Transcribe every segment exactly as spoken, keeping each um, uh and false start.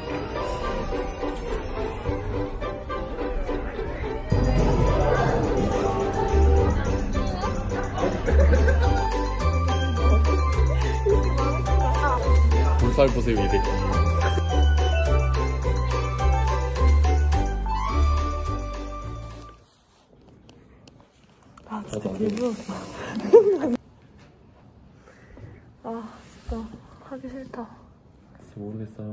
볼살 보세요, 이 새끼. 아 진짜 개부럽다. 아 진짜 하기 싫다. 모르겠어요.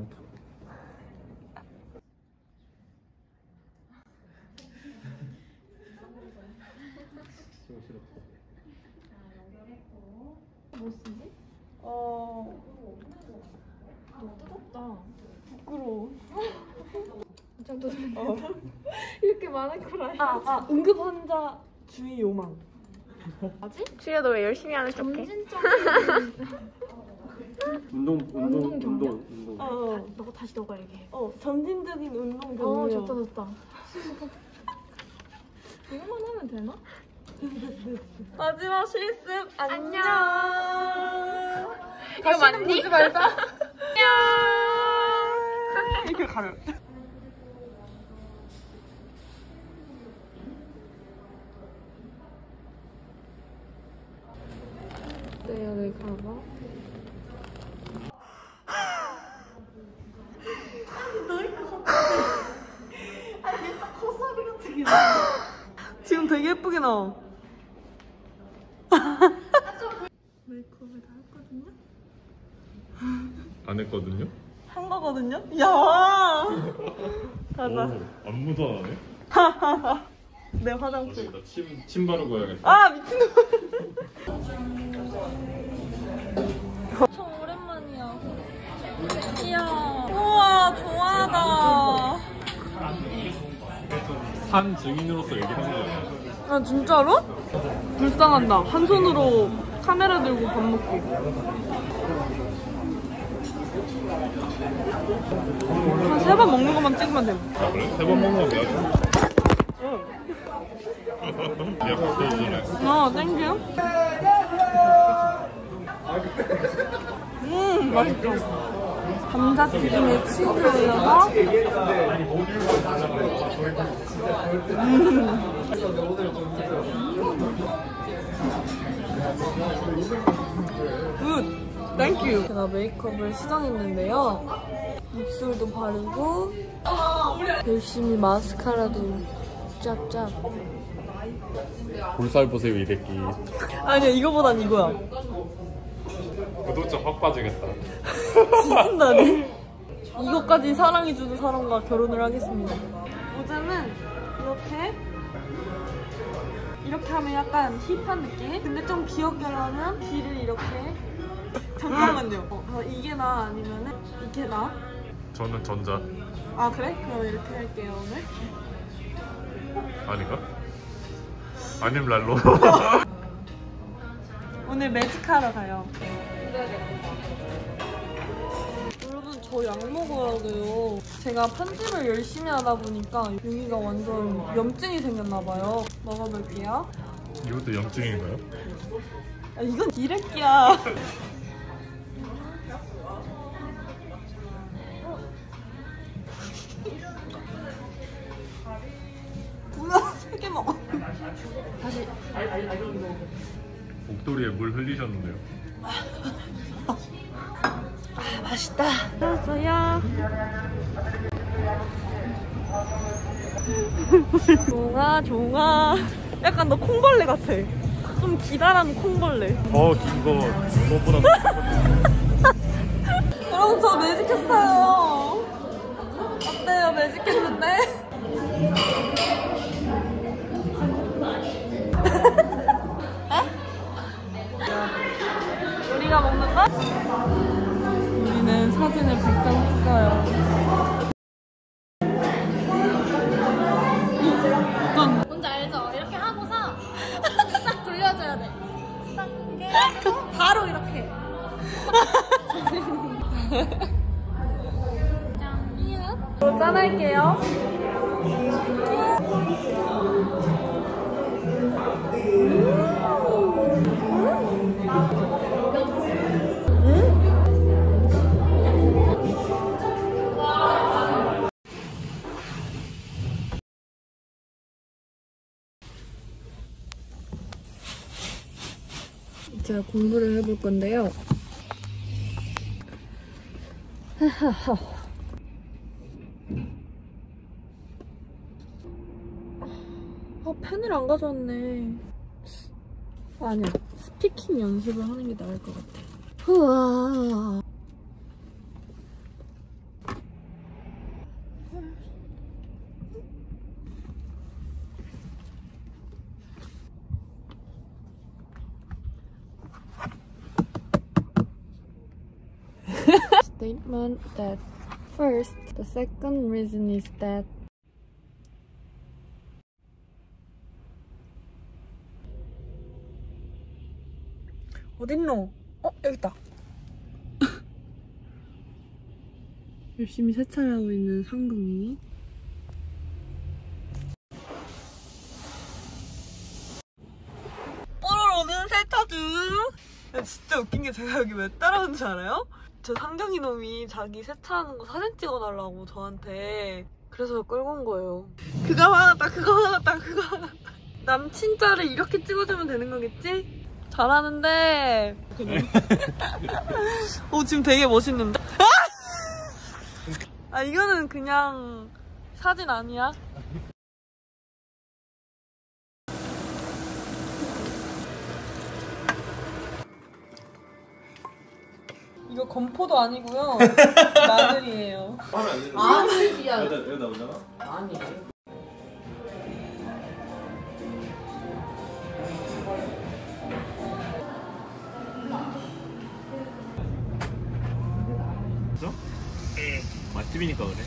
뭐 쓰지? 어... 너무 뜨겁다. 부끄러워. 정도 어. 이렇게 많을 거라. 아, 아, 응급 환자 주의 요망. 뭐지? 주희야 너 왜 열심히 하는 척해? 점진적인 운동, 운동, 운동 경력? 운동, 운동. 어, 너가 다시 너가 얘기해. 어, 점진적인 운동 경력. 어 좋다 좋다. 이것만 하면 되나? 마지막 실습 안녕. 이거 맞니? 보지 말자. 안녕. 이렇게 가려. 네, 여기 가봐. 너일 것 같아. 아니, 얘 딱 코사비 같은 게 나와. 지금 되게 예쁘게 나와. 메이크업을 다 했거든요? 안 했거든요? 한 거거든요? 야! 가자. 오, 안무도 안 하네? 내 화장품. 나 침, 침 바르고 해야겠다. 아, 미친놈. 저 오랜만이야. 이야. 우와, 좋아하다. 산 증인으로서 얘기하는 거야. 아, 진짜로? 불쌍한다. 한 손으로 카메라 들고 밥 먹기. 한 세 번 먹는 것만 찍으면 돼. 아, 그래? 세 번 먹는 거 내가 좀. 응. 예약 스테이지네. 어, 땡큐. 음, 맛있어. 감자튀김에 치즈 올려서. 음. 굿! 땡큐! 제가 메이크업을 수정했는데요. 입술도 바르고 열심히 마스카라도 짭짭. 볼살 보세요, 이 새끼. 아니야, 이거보단 이거야. 구독자 확 빠지겠다. 진짜네. 이것까지 사랑해주는 사람과 결혼을 하겠습니다. 모자는 이렇게 이렇게 하면 약간 힙한 느낌? 근데 좀 귀엽게 하면 귀를 이렇게. 잠깐만요. 어, 이게 나 아니면은 이게 나? 저는 전자. 아 그래? 그럼 이렇게 할게요 오늘. 아닌가? 아님 랄로. 오늘 매직하러 가요. 여러분 저 약 먹어야 돼요. 제가 편집을 열심히 하다 보니까 여기가 완전 염증이 생겼나봐요. 먹어볼게요. 이것도 염증인가요? 아, 이건 기레끼야. 뭐야, 세 개 먹어. 다시. 목도리에 물 흘리셨는데요. 아, 맛있다. 알았어요. 종아, 종아. 약간 너 콩벌레 같아. 좀 기다란 콩벌레. 더 긴 거, 그것보다. 여러분, 저 매직했어요. 어때요, 매직했는데? 우리가 먹는 거? 우리는 사진을 백 장 찍어요. 뭔지 알죠? 이렇게 하고서 싹 돌려줘야 돼. 싹 이게 바로 이렇게. 짠. 이웃. 짠할게요. 제가 공부를 해볼 건데요. 아, 펜을 안 가져왔네. 아니야, 스피킹 연습을 하는 게 나을 것 같아. 우와. Statement that first, the second reason is that 어딨노? 어? 여기 있다. 열심히 세차하고 있는 상금이. 뽀로로는 세차 중. 야, 진짜 웃긴 게 제가 여기 왜 따라온 줄 알아요? 저 상경이 놈이 자기 세차하는 거 사진 찍어달라고 저한테. 그래서 끌고 온 거예요. 그거 화났다, 그거 화났다, 그거 화났다. 남친자를 이렇게 찍어주면 되는 거겠지? 잘하는데. 오, 지금 되게 멋있는데? 아, 이거는 그냥 사진 아니야? 이거 건포도 아니고요. 마늘이에요. 마늘이야. 여기다, 여기다 올려놔? 아니. 그죠? 맛집이니까 그래.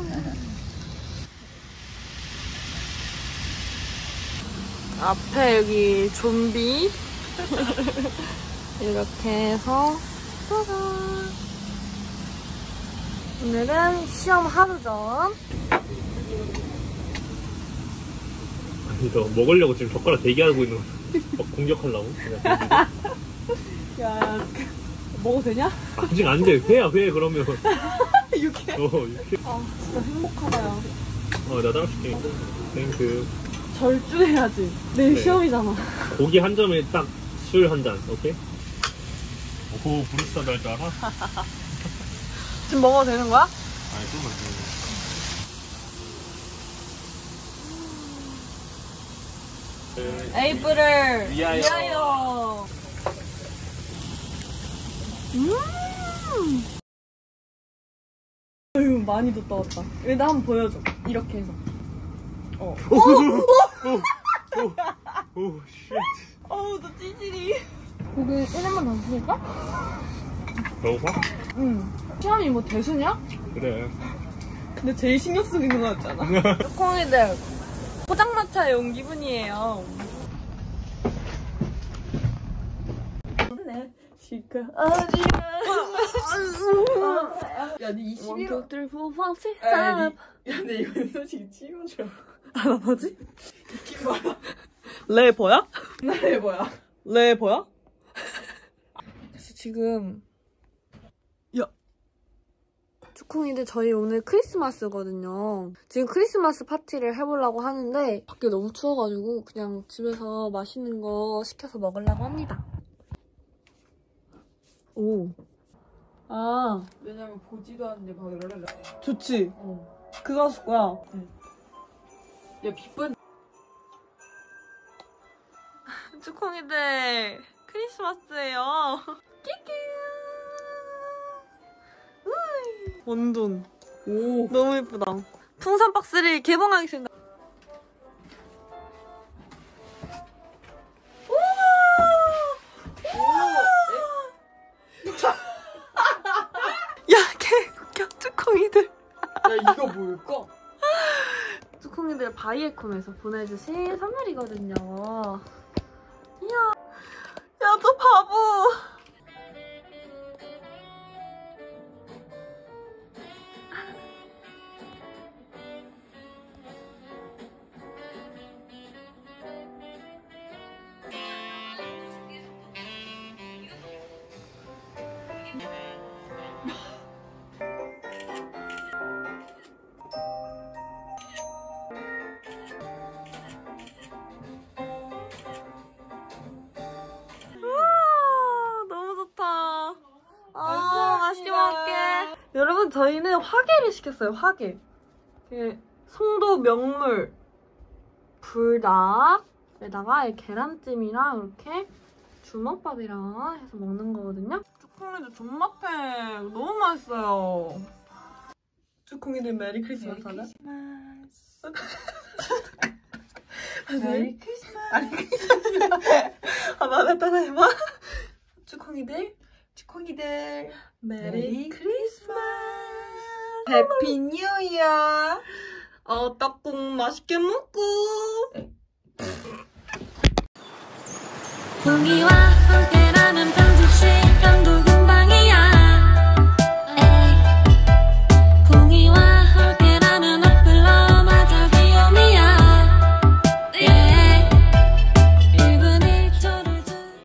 앞에 여기 좀비 이렇게 해서 짜잔. 오늘은 시험 하루 전. 아니, 너 먹으려고 지금 젓가락 대기하고 있는 거. 막 공격하려고? 야, 먹어도 되냐? 아직 안 돼. 회야, 회, 그러면. 육회. 어, 육회. 아, 진짜 행복하다, 야. 어, 나 따라줄게. 땡큐. 절주해야지. 내일 네. 시험이잖아. 고기 한 점에 딱 술 한 잔, 오케이? 오, 브루스타 날 줄 알아? 지금 먹어도 되는 거야? 아니, 좀만 더. 에이프를 위하여. 위하여. 음. 어휴, 많이 뒀다 왔다. 여기다 한번 보여줘. 이렇게 해서. 어. 오, 오, 오, 쉣. 어우, 너 찌질이. 고기 일 인만 더 주실까? 배고파? 응. 시험이 뭐 대수냐? 그래. 근데 제일 신경 쓰고 있는 거 같잖아. 콩이들 포장마차에 온 기분이에요. 네. 시카 어지마. 야, 니 이십일 호. 원, 투, 쓰리, 포, 파이브, 식스, 야, 세븐. 야, 근데 이건 솔직히 치워줘. 아, 나 뭐지? 이긴 거야. 레버야? 나래 뭐야? 레버야? 그래서 지금 야 쭈콩이들 저희 오늘 크리스마스거든요. 지금 크리스마스 파티를 해보려고 하는데 밖에 너무 추워가지고 그냥 집에서 맛있는 거 시켜서 먹으려고 합니다. 오. 아, 왜냐면 보지도 않는데 막 이러려. 좋지. 어. 그거 하실 거야. 야, 빗번. 쭈콩이들 크리스마스예요. 끼끼. 우이. 완전. 오. 너무 예쁘다. 풍선 박스를 개봉하겠습니다. 야, 개 웃겨. 쭈콩이들. 야, 이거 뭘까? 쭈콩이들 바이에콤에서 보내주신 선물이거든요. 이야. 야, 너 바보. 우와. 저희는 화게를 시켰어요. 화게. 송도 명물 불닭에다가 계란찜이랑 이렇게 주먹밥이랑 해서 먹는 거거든요. 쭈콩이들 존맛해. 너무 맛있어요. 쭈콩이들 메리 크리스마스 하자. 메리 크리스마스. 메리 크리스마스. 아, 마음에 따라해봐. 쭈콩이들. 쭈콩이들. 메리 크리스마스. 해피 뉴 이어. 어, 떡국 맛있게 먹고. 붕이와 함께라는